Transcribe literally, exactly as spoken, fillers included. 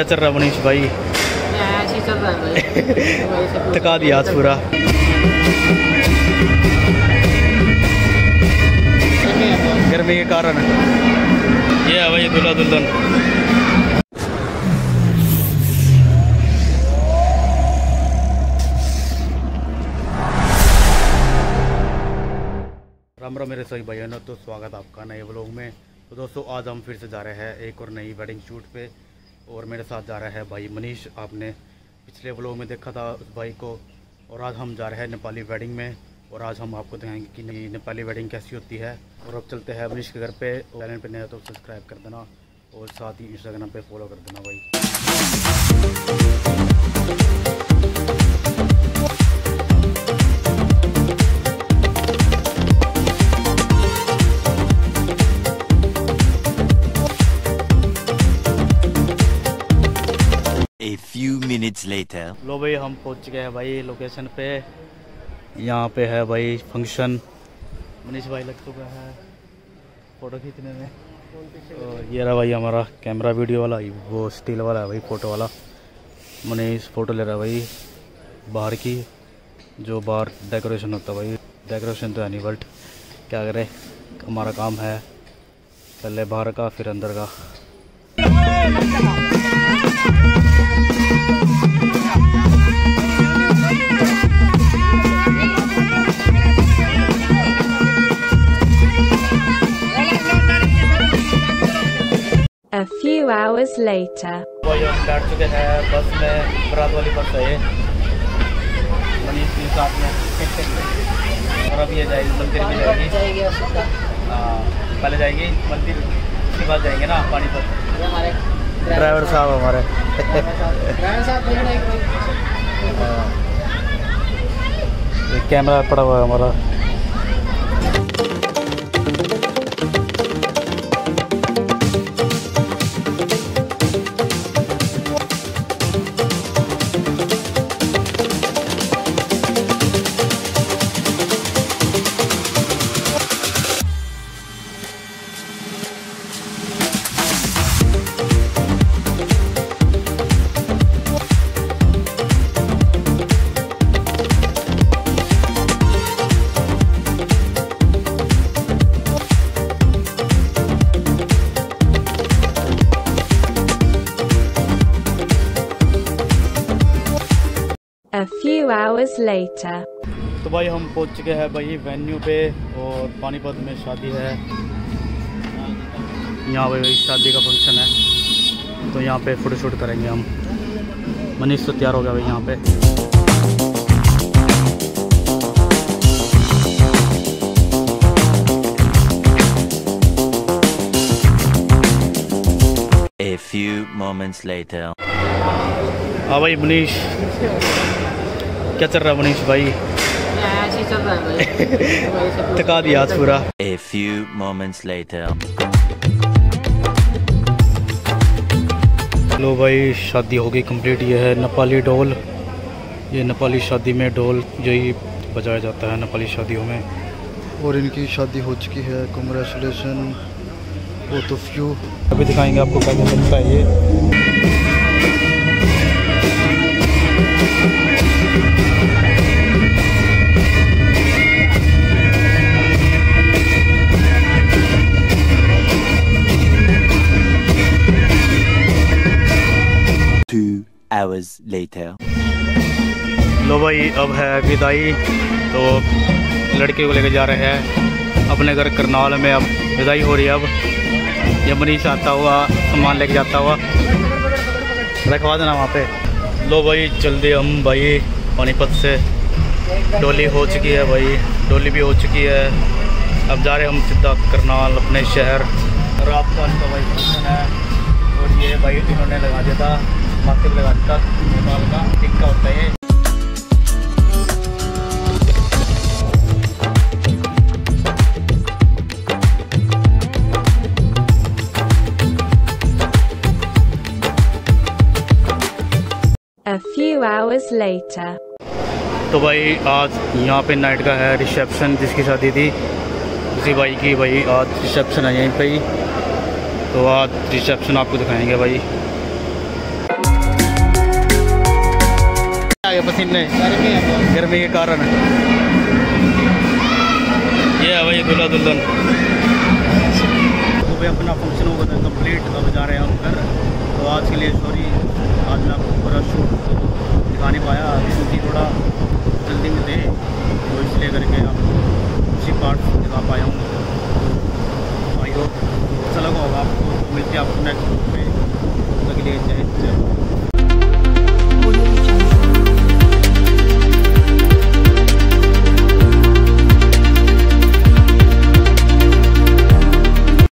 क्या चल रहा है मनीष भाई? ऐसे चल रहा है भाई। थका दिया आज पूरा। गर्मी के कारण ये है भाई दूल्हा दुल्हन। राम राम मेरे सभी भाइयों ने, तो स्वागत आपका नए व्लॉग में। तो दोस्तों आज हम फिर से जा रहे हैं एक और नई वेडिंग शूट पे, और मेरे साथ जा रहा है भाई मनीष। आपने पिछले व्लॉग में देखा था उस भाई को। और आज हम जा रहे हैं नेपाली वेडिंग में, और आज हम आपको दिखाएंगे कि नेपाली वेडिंग कैसी होती है। और अब चलते हैं मनीष के घर पे। चैनल पे नया तो सब्सक्राइब कर देना, और साथ ही इंस्टाग्राम पे फॉलो कर देना भाई। A few minutes later. लो भाई हम पहुंच चुके हैं भाई लोकेशन पे। यहाँ पे है भाई फंक्शन। मनीष भाई लग चुका है फ़ोटो खींचने में। और ये रहा भाई हमारा कैमरा वीडियो वाला, वो स्टील वाला है भाई, फ़ोटो वाला। मनीष फ़ोटो ले रहा है भाई बाहर की, जो बाहर डेकोरेशन होता है भाई। डेकोरेशन तो है नहीं, बट क्या करें, हमारा काम है पहले बाहर का फिर अंदर का। A few hours later. भाई हम बैठ चुके हैं बस में, बारात वाली बस है ये, मनीष के साथ में। और अब ये जाएगी मंदिर में जाएगी। हाँ पहले जाएगी मंदिर, उसके बाद जाएंगे ना पानीपत। ड्राइवर साहब हमारे कैमरा पड़ा हुआ है हमारा। A few hours later. तो भाई हम पहुंच चुके हैं भाई वेन्यू पे, और पानीपत में शादी है। यहाँ पे भाई शादी का फंक्शन है, तो यहाँ पे फोटोशूट करेंगे हम। मनीष तो तैयार हो गया भाई यहाँ पे। A few moments later. हाँ भाई मनीष क्या चल रहा है मनीष भाई? ऐसे चल रहा है भाई। थका दिया आज पूरा। A few moments later. लो भाई शादी हो गई कंप्लीट। ये है नेपाली ढोल। ये नेपाली शादी में ढोल यही बजाया जाता है नेपाली शादियों में। और इनकी शादी हो चुकी है। Congratulation both of you. अभी दिखाएंगे आपको कैसे बनता है ये। Two hours later. लो भाई अब है विदाई। तो लड़के को लेकर जा रहे हैं अपने घर करनाल में। अब विदाई हो रही है। अब ये मनीष आता हुआ सामान लेके जाता हुआ, रखवा देना वहाँ पे। लो भाई जल्दी हम भाई पानीपत से डोली हो चुकी है भाई, डोली भी हो चुकी है। अब जा रहे हम सीधा करनाल अपने शहर। रात का भाई फंक्शन है, और ये भाई इन्होंने लगा दिया था, माथे पे लगा दिया नेपाल का टिक्का होता है ये। A few hours later. तो भाई आज यहाँ पे नाइट का है रिसेप्शन। जिसकी शादी थी उसी भाई की भाई आज रिसेप्शन है यहीं पे ही। तो आज रिसेप्शन आपको दिखाएंगे भाई। पसीने गर्मी है बहुत। गर्मी के कारण। ये है भाई दूल्हा दुल्हन। तो भाई अपना फंक्शन हो गया था कंप्लीट, अब जा रहे हैं हम घर। तो आज के लिए सॉरी, आज मैं आपको पूरा शूट दिखा नहीं पाया क्योंकि थोड़ा जल्दी में थे, तो इसलिए करके आपको उसी पार्ट दिखा पाया हूँ। आई होप अच्छा लगा होगा आपको। तो मिलते हैं आपको नेक्स्ट में, तब तक के लिए जय जय।